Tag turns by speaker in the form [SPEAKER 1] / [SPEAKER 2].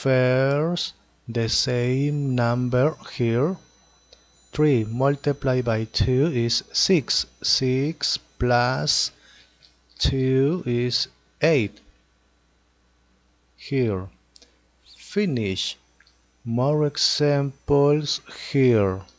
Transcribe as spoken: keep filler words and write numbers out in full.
[SPEAKER 1] First, the same number here. three multiplied by two is six. six plus two is eight. Here. Finish. More examples here.